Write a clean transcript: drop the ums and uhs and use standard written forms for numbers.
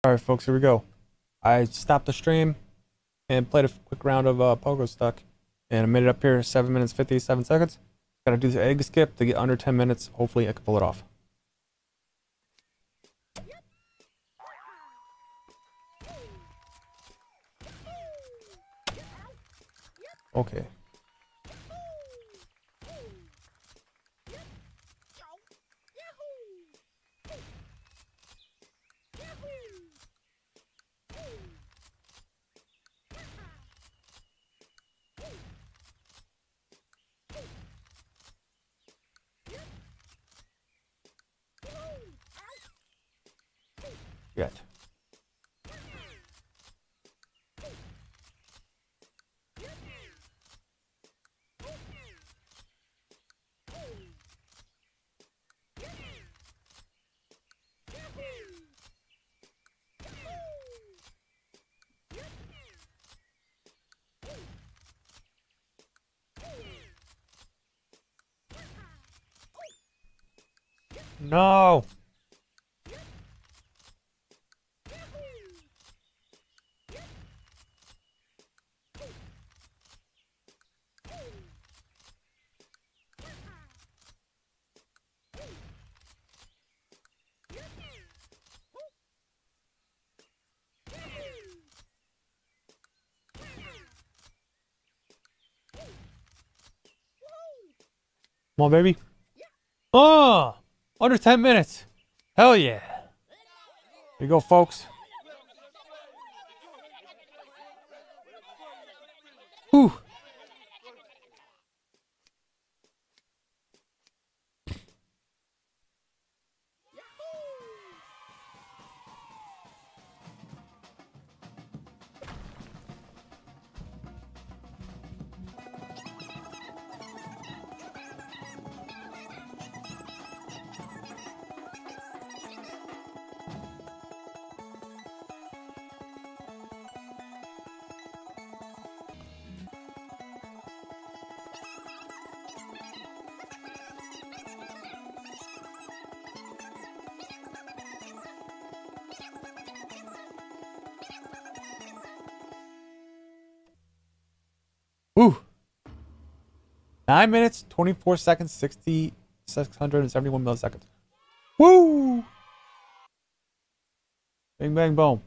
Alright folks, here we go. I stopped the stream and played a quick round of Pogo Stuck, and I made it up here 7 minutes 57 seconds. Gotta do the egg skip to get under 10 minutes. Hopefully I can pull it off. Okay. Yet. No. Come on, baby. Oh, under 10 minutes. Hell yeah. Here you go, folks. Whew. Woo. 9 minutes, 24 seconds, 671 milliseconds. Woo! Bing, bang, boom.